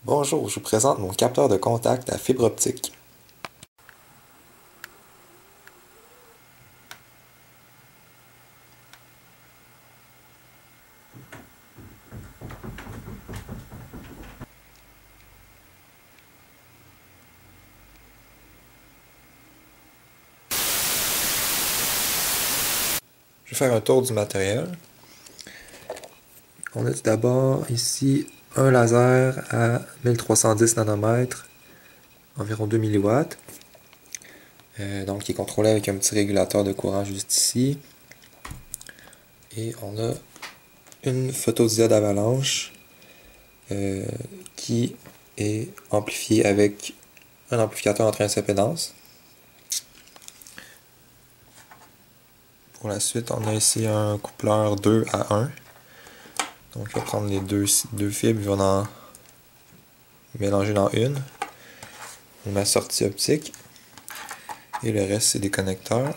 Bonjour, je vous présente mon capteur de contact à fibre optique. Je vais faire un tour du matériel. On a tout d'abord ici un laser à 1310 nanomètres, environ 2 milliwatts. Donc qui est contrôlé avec un petit régulateur de courant juste ici. Et on a une photodiode avalanche qui est amplifiée avec un amplificateur en transimpédance. Pour la suite, on a ici un coupleur 2 à 1. Donc, il va prendre les deux fibres, il va en mélanger dans une. Ma sortie optique. Et le reste, c'est des connecteurs.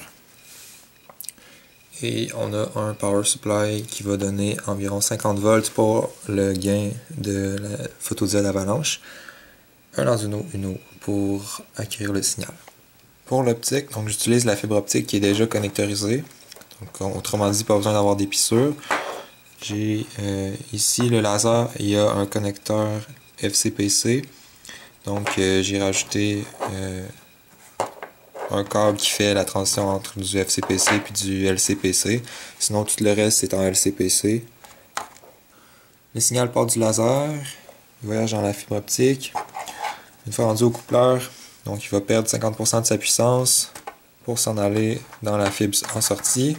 Et on a un power supply qui va donner environ 50 volts pour le gain de la photodiode avalanche. Un Arduino Uno pour acquérir le signal. Pour l'optique, donc j'utilise la fibre optique qui est déjà connectorisée. Donc, autrement dit, pas besoin d'avoir des fissures. J'ai ici le laser, il y a un connecteur FCPC. Donc j'ai rajouté un câble qui fait la transition entre du FCPC et du LCPC. Sinon tout le reste c'est en LCPC. Le signal part du laser, il voyage dans la fibre optique. Une fois rendu au coupleur, donc il va perdre 50% de sa puissance pour s'en aller dans la fibre en sortie.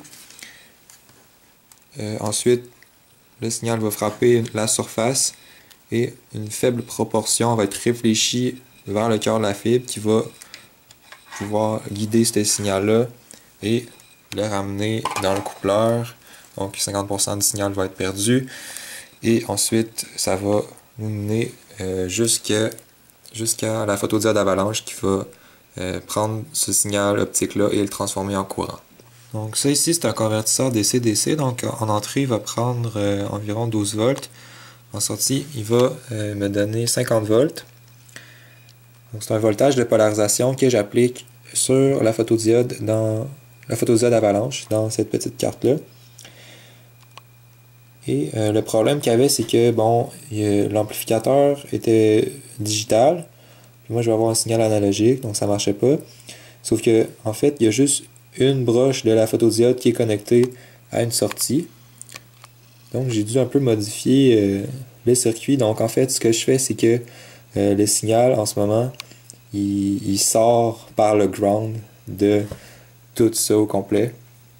Ensuite, le signal va frapper la surface et une faible proportion va être réfléchie vers le cœur de la fibre qui va pouvoir guider ce signal-là et le ramener dans le coupleur. Donc 50% du signal va être perdu. Et ensuite, ça va nous mener jusqu'à la photodiode avalanche qui va prendre ce signal optique-là et le transformer en courant. Donc ça ici, c'est un convertisseur DC-DC. Donc en entrée, il va prendre environ 12 volts. En sortie, il va me donner 50 volts. Donc c'est un voltage de polarisation que j'applique sur la photodiode avalanche dans cette petite carte-là. Et le problème qu'il y avait, c'est que bon, l'amplificateur était digital. Puis moi, je vais avoir un signal analogique, donc ça ne marchait pas. Sauf que en fait, il y a juste une broche de la photodiode qui est connectée à une sortie. Donc j'ai dû un peu modifier le circuit. Donc en fait, ce que je fais, c'est que le signal en ce moment, il sort par le ground de tout ça au complet.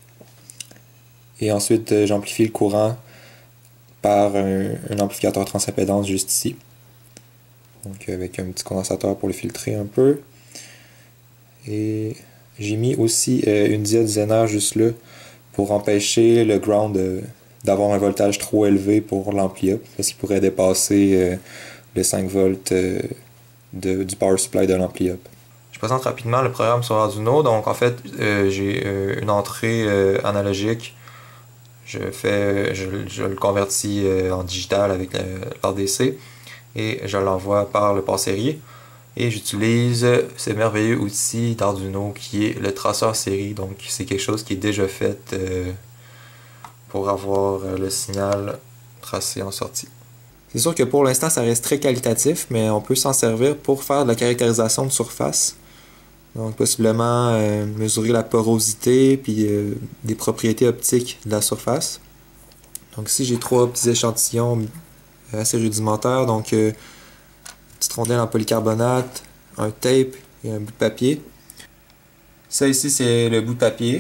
Et ensuite, j'amplifie le courant par un amplificateur transimpédance juste ici. Donc avec un petit condensateur pour le filtrer un peu. Et j'ai mis aussi une diode Zener juste là pour empêcher le ground d'avoir un voltage trop élevé pour l'ampli-up parce qu'il pourrait dépasser les 5 volts du power supply de l'ampli-up. Je présente rapidement le programme sur Arduino. Donc en fait, j'ai une entrée analogique. Je le convertis en digital avec l'RDC et je l'envoie par le port série. Et j'utilise ce merveilleux outil d'Arduino qui est le traceur série. Donc c'est quelque chose qui est déjà fait pour avoir le signal tracé en sortie. C'est sûr que pour l'instant ça reste très qualitatif, mais on peut s'en servir pour faire de la caractérisation de surface. Donc possiblement mesurer la porosité puis des propriétés optiques de la surface. Donc ici j'ai 3 petits échantillons assez rudimentaires. Donc petite rondelle en polycarbonate, un tape et un bout de papier. Ça ici c'est le bout de papier.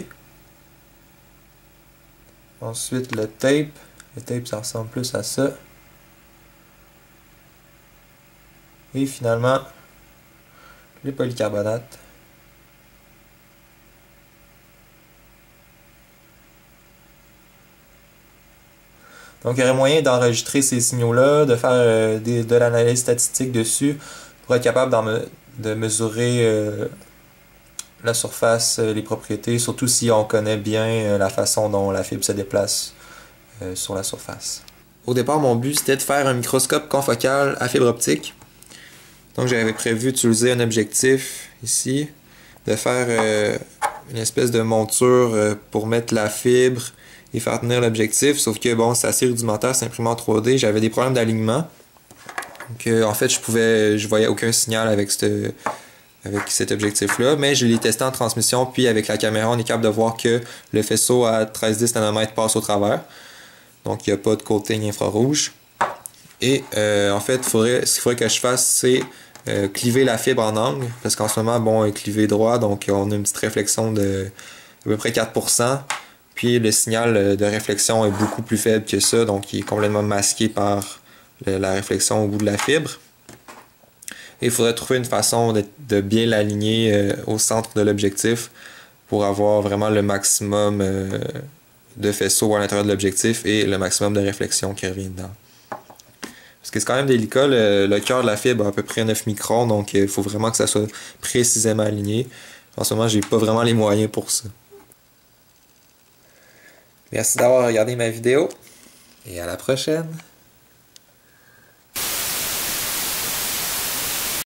Ensuite le tape. Le tape ça ressemble plus à ça. Et finalement le polycarbonate. Donc il y aurait moyen d'enregistrer ces signaux-là, de faire de l'analyse statistique dessus pour être capable de mesurer la surface, les propriétés, surtout si on connaît bien la façon dont la fibre se déplace sur la surface. Au départ, mon but c'était de faire un microscope confocal à fibre optique. Donc j'avais prévu d'utiliser un objectif ici, de faire une espèce de monture pour mettre la fibre et faire tenir l'objectif, sauf que bon, c'est assez rudimentaire, c'est imprimé en 3D, j'avais des problèmes d'alignement. Donc en fait, je voyais aucun signal avec cet objectif-là, mais je l'ai testé en transmission, puis avec la caméra, on est capable de voir que le faisceau à 13-10 nanomètres passe au travers. Donc il n'y a pas de coating infrarouge. Et en fait, ce qu'il faudrait que je fasse, c'est cliver la fibre en angle, parce qu'en ce moment, bon, elle est clivée droit, donc on a une petite réflexion de à peu près 4%. Puis le signal de réflexion est beaucoup plus faible que ça, donc il est complètement masqué par la réflexion au bout de la fibre. Et il faudrait trouver une façon de bien l'aligner au centre de l'objectif pour avoir vraiment le maximum de faisceau à l'intérieur de l'objectif et le maximum de réflexion qui revient dedans. Parce que c'est quand même délicat, le cœur de la fibre a à peu près 9 microns, donc il faut vraiment que ça soit précisément aligné. En ce moment, j'ai pas vraiment les moyens pour ça. Merci d'avoir regardé ma vidéo et à la prochaine!